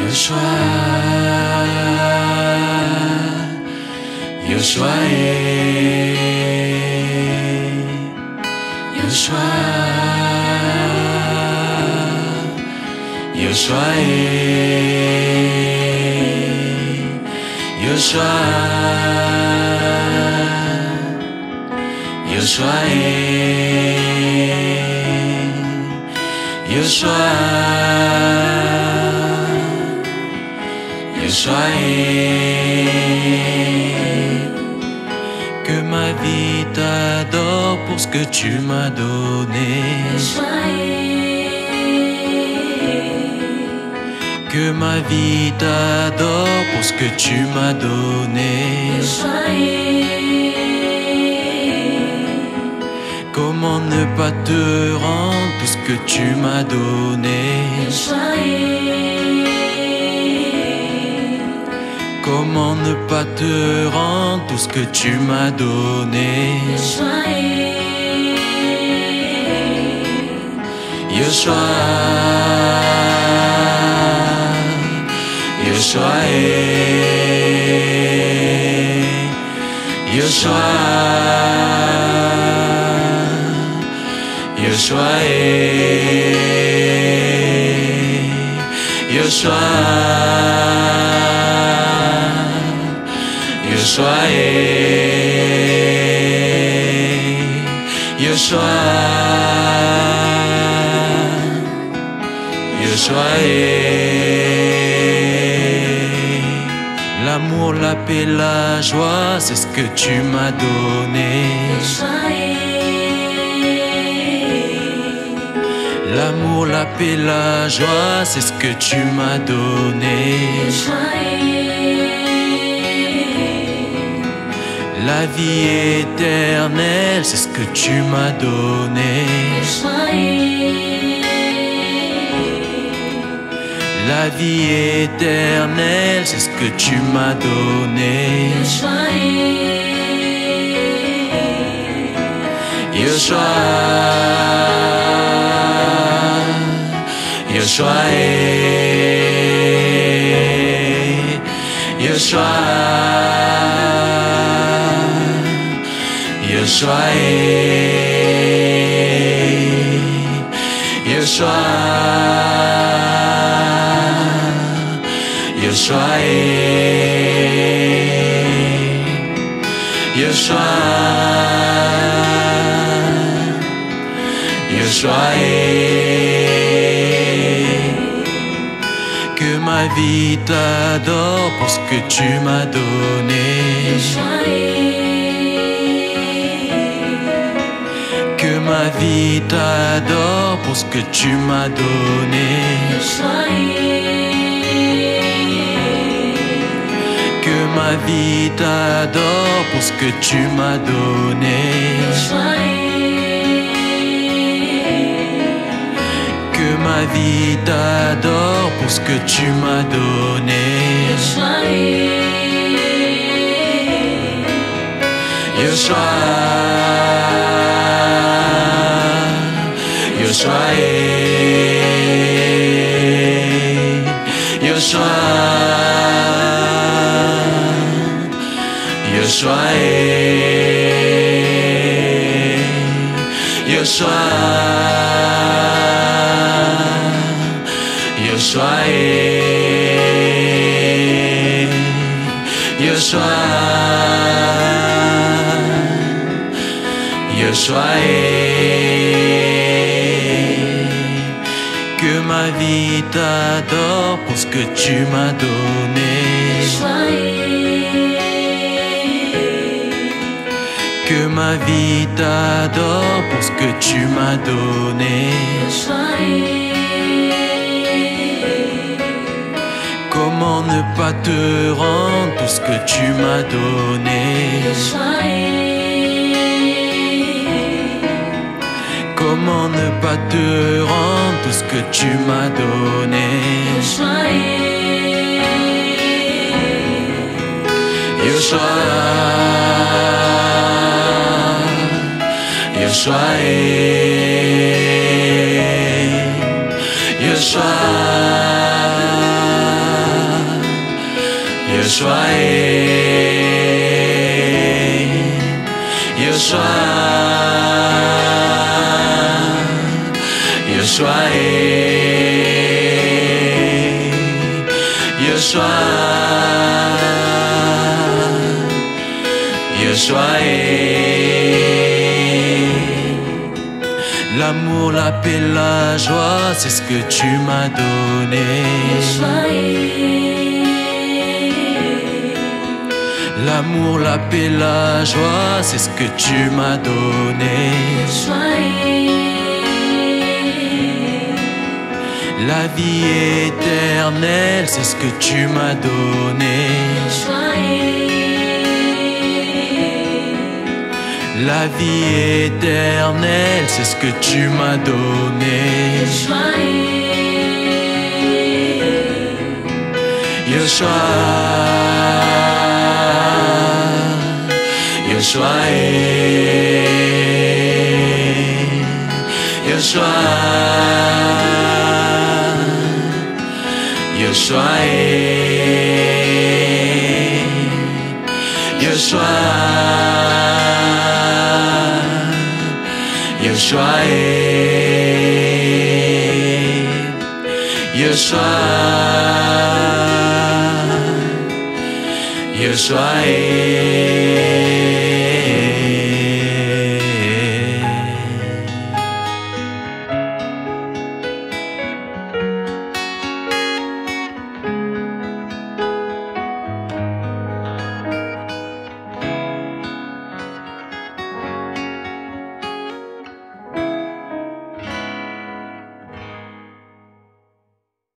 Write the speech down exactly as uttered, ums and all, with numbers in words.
Yoshua, Yoshua, Yoshua, Yoshua, Yoshua, Yoshua, Yoshua, Yoshua, que ma vie t'adore pour ce que tu m'as donné. Que ma vie t'adore pour ce que tu m'as donné. Comment ne pas te rendre tout ce que tu m'as donné. Comment ne pas te rendre tout ce que tu m'as donné. Yoshua, Yoshua, Yoshua, Yoshua, Yoshua, Yoshua, Yoshua, Yoshua, l'amour, la paix, la joie, c'est ce que tu m'as donné. L'amour, la paix, la joie, c'est ce que tu m'as donné. La vie éternelle, c'est ce que tu m'as donné. La vie éternelle, c'est ce que tu m'as donné. Yoshua, Yoshua, Yoshua, Yoshua, Yoshua, Yoshua, Yoshua, Yoshua, que ma vie t'adore pour ce que tu m'as donné. Que ma vie t'adore pour ce que tu m'as donné. Que ma vie t'adore pour ce que tu m'as donné. Que ma vie t'adore pour ce que tu m'as donné. Yoshua, Yoshua, Yoshua, Yoshua, Yoshua, Yoshua, Yoshua, Yoshua, que ma vie t'adore pour ce que tu m'as donné. Que ma vie t'adore pour ce que tu m'as donné. Comment ne pas te rendre tout ce que tu m'as donné. Comment ne pas te rendre tout ce que tu m'as donné. Yoshua, Yoshua, Yoshua, Yoshua, Yoshua, Yoshua, Yoshua, Yoshua. L'amour, la paix, la joie, c'est ce que tu m'as donné. L'amour, la paix, la joie, c'est ce que tu m'as donné. La vie éternelle, c'est ce que tu m'as donné. La vie éternelle, c'est ce que tu m'as donné. Yoshua, Yoshua, Yoshua, Yoshua, Yoshua, Yoshua, Yoshua, Yoshua.